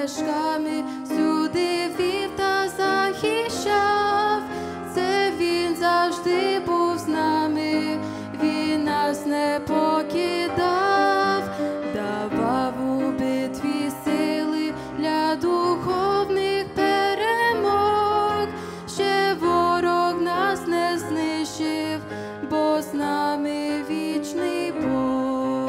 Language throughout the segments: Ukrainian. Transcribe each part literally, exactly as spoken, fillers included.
стежками всюди вів та захищав. Це Він завжди був з нами, Він нас не покидав, давав у битві сили для духовних перемог. Ще ворог нас не знищив, бо з нами вічний Бог.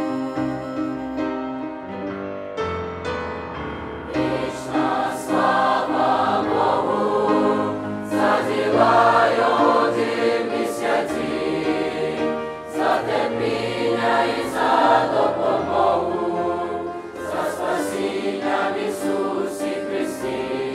Вічна слава Богу за діла Його дивні святі, за терпіння і за допомогу, за спасіння в Ісусі Христі.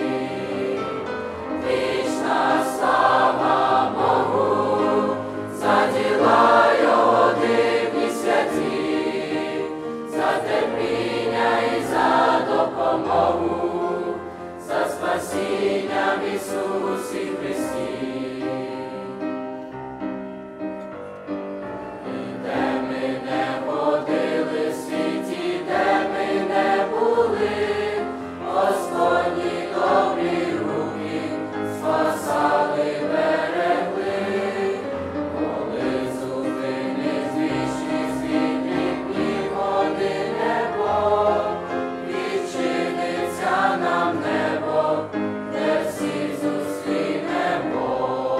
Вічна слава Богу за діла Його дивні святі, за терпіння і за допомогу, за спасіння в Ісусі Христі. І де ми не ходили в світі, де ми не були, Господні добрі руки спасали, берегли. Коли зупинить вічні світлі дні, води небо, відчиниться нам небо, де всі зустрінемо.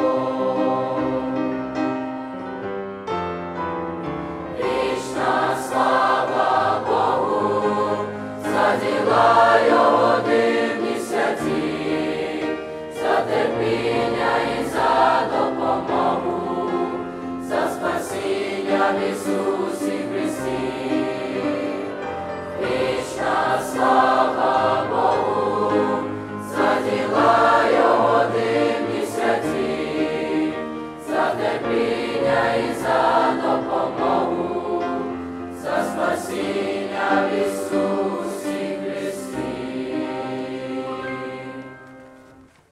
Вічна слава Богу за діла Його дивні святі, за терпіння і за допомогу, за спасіння в Ісусі Христі. Вічна слава Богу за діла Його дивні святі, за терпіння і за допомогу, за спасіння